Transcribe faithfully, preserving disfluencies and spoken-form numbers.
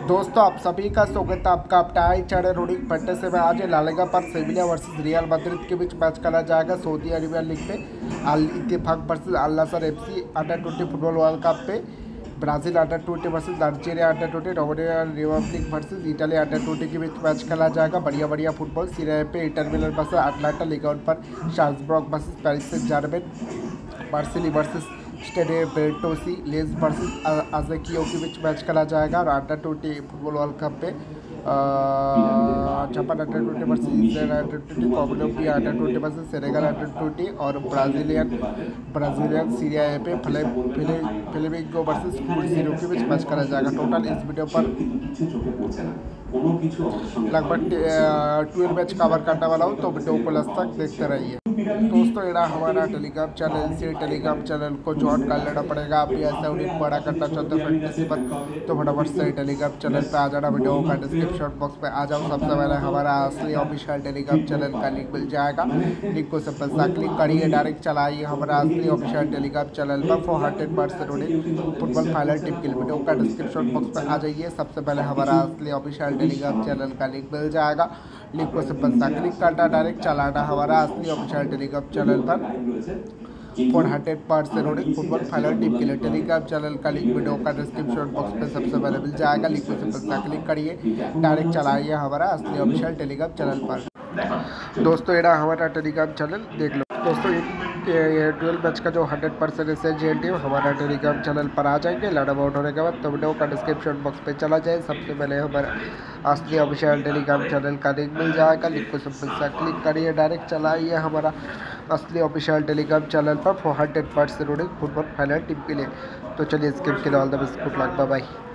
दोस्तों आप सभी का स्वागत है आपका अपना आई चैनल रोडिंग पट्टे से। मैं आज ला लीगा पर सेविलिया वर्सेस रियल मैड्रिड के बीच मैच खेला जाएगा सऊदी अरेबिया लीग में। Al Ittifaq versus Al Nassr FC under twenty football world cup पे। Brazil under twenty versus Nigeria under twenty, Dominican Republic versus Italy under twenty के बीच match खेला जाएगा। बढ़िया बढ़िया फुटबॉल सीरिया पे Inter Milan versus Atalanta, league one पर Salzburg versus Paris Saint Germain, Marseille versus Stade Brestois, Lens versus Ajaccio के बीच मैच खेला जाएगा। और under twenty football world cup पे Japan under twenty versus Israel under twenty, Colombia under twenty versus Senegal under twenty और Brazilian Brazilian Serie A पे Flamengo versus क्रूज़ेरो के बीच मैच खेला जाएगा। टोटल इस वीडियो पर लगभग ट्वेल्व मैच कवर करने वाला हूँ, तो वीडियो को लास्ट तक देखते रहिए। दोस्तों ये हमारा टेलीग्राम चैनल, इसी टेलीग्राम चैनल को ज्वाइन कर लेना पड़ेगा। आप ऐसा उन्हें बड़ा करना चाहते हो फैंटेसी पर, तो फटाफट से टेलीग्राम चैनल पे आ जाना। वीडियो का डिस्क्रिप्शन बॉक्स में आ जाओ। सबसे पहले हमारा असली ऑफिशियल टेलीग्राम चैनल का लिंक मिल जाएगा। लिंक को सिंपल सा क्लिक करिए, डायरेक्ट चलाइए हमारा असली ऑफिशियल टेलीग्राम चैनल पर for hundred percent football final tip के लिए। वीडियो का डिस्क्रिप्शन बॉक्स में आ जाइए। सबसे पहले हमारा असली ऑफिशियल टेलीग्राम चैनल का लिंक मिल जाएगा। लिंक को सिंपल सा क्लिक करना, डायरेक्ट चलाना हमारा असली ऑफिशियल टेलीग्राम चैनल पर फोर हंड्रेड परसेंट रोडिंग फुटबॉल फाइनल टीम के लिए। टेलीग्राम चैनल का लिंक वीडियो का डिस्क्रिप्शन बॉक्स में सबसे पहले मिल जाएगा। लिंक को सिंपल सा क्लिक करिए, डायरेक्ट चलाइए हमारा असली ऑफिशियल टेलीग्राम चैनल पर। दोस्तों ये हमारा टेलीग्राम चैनल देख लो। दोस्तों ये ट्वेल्व मैच का जो हंड्रेड परसेंट एसेंशियल टीम हमारा टेलीग्राम चैनल पर आ जाएंगे। लर्न आउट होने के बाद तो वीडियो का डिस्क्रिप्शन बॉक्स पे चला जाए। सबसे पहले हमारा असली ऑफिशियल टेलीग्राम चैनल का लिंक मिल जाएगा। लिंक को सिंपल सा क्लिक करिए, डायरेक्ट चलाइए हमारा असली ऑफिशियल टेलीग्राम चैनल पर फॉर हंड्रेड परसेंट रोडिंग फुटबॉल फाइनल टीम के लिए। तो चलिए स्किप के लिए all the best, good luck, bye bye.